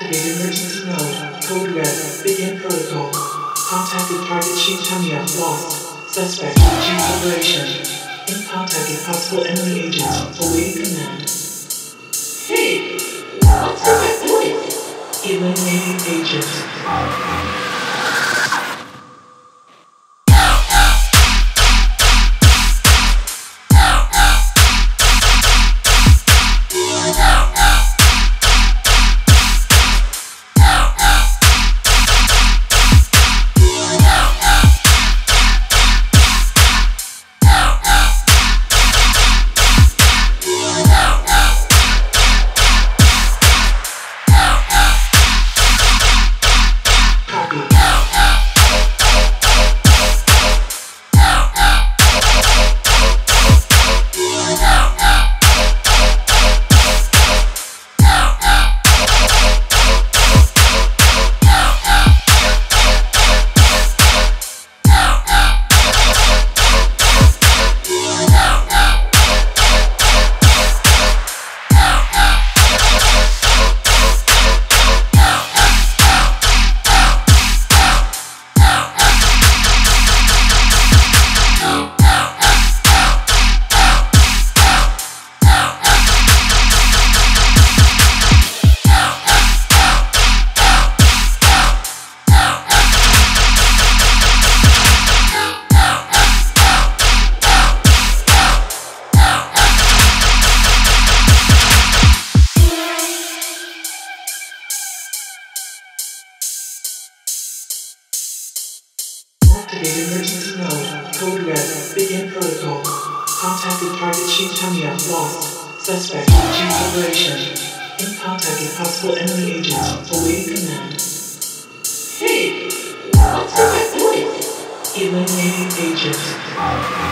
Activate emergency mode. Code red. Begin protocol. Contacted target Shin-Tamiya. Lost. Suspect. Chief operation. In contact with possible enemy agents. Awaiting command. Hey! What's that voice? Eliminating agent. Activate emergency mode. Code red. Begin protocol. Contacted target Shin-Tamiya. Lost. Suspect. Chief operation. In contact with possible enemy agents. Awaiting command. Hey! What's that voice? Eliminating agent.